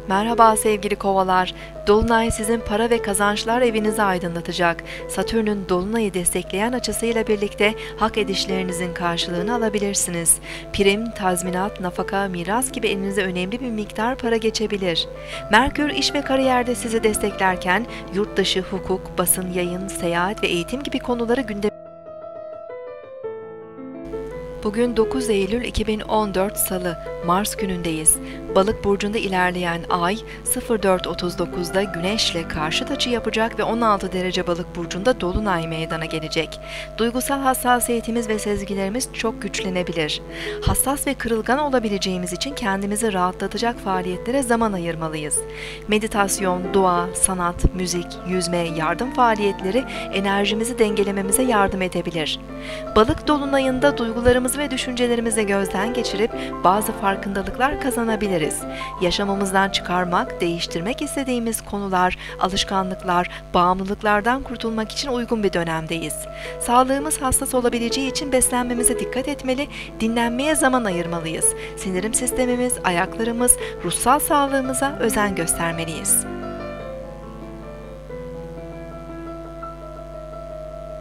Merhaba sevgili kovalar. Dolunay sizin para ve kazançlar evinizi aydınlatacak. Satürn'ün Dolunay'ı destekleyen açısıyla birlikte hak edişlerinizin karşılığını alabilirsiniz. Prim, tazminat, nafaka, miras gibi elinize önemli bir miktar para geçebilir. Merkür iş ve kariyerde sizi desteklerken yurt dışı, hukuk, basın, yayın, seyahat ve eğitim gibi konuları gündeme. Bugün 9 Eylül 2014 Salı, Mars günündeyiz. Balık burcunda ilerleyen Ay 04.39'da Güneş'le karşıt açı yapacak ve 16 derece Balık burcunda Dolunay meydana gelecek. Duygusal hassasiyetimiz ve sezgilerimiz çok güçlenebilir. Hassas ve kırılgan olabileceğimiz için kendimizi rahatlatacak faaliyetlere zaman ayırmalıyız. Meditasyon, dua, sanat, müzik, yüzme, yardım faaliyetleri enerjimizi dengelememize yardım edebilir. Balık dolunayında duygularımızı ve düşüncelerimizi gözden geçirip bazı farkındalıklar kazanabiliriz. Yaşamımızdan çıkarmak, değiştirmek istediğimiz konular, alışkanlıklar, bağımlılıklardan kurtulmak için uygun bir dönemdeyiz. Sağlığımız hassas olabileceği için beslenmemize dikkat etmeli, dinlenmeye zaman ayırmalıyız. Sindirim sistemimiz, ayaklarımız, ruhsal sağlığımıza özen göstermeliyiz.